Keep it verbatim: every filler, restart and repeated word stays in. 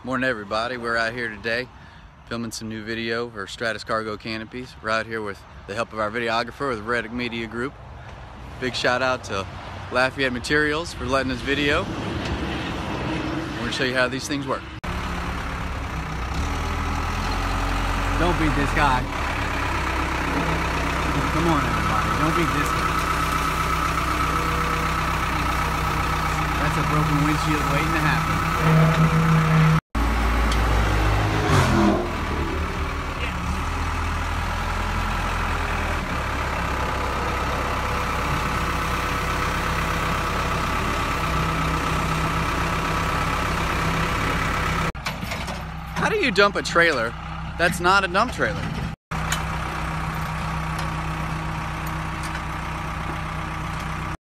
Morning everybody, we're out here today filming some new video for Stratus Cargo Canopies. We're out here with the help of our videographer with Reddick Media Group. Big shout out to Lafayette Materials for letting us video. We're going to show you how these things work. Don't beat this guy. Come on everybody, don't beat this guy. That's a broken windshield waiting to happen. How do you dump a trailer that's not a dump trailer?